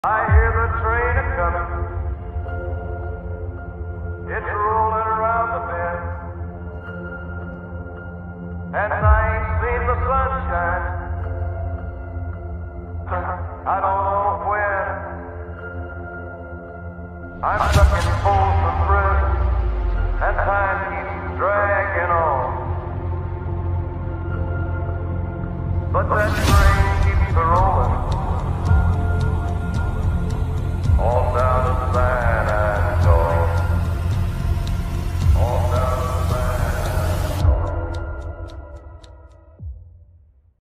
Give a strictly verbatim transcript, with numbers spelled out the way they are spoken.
I hear the train a-comin'. It's rollin' around the bend. And I ain't seen the sun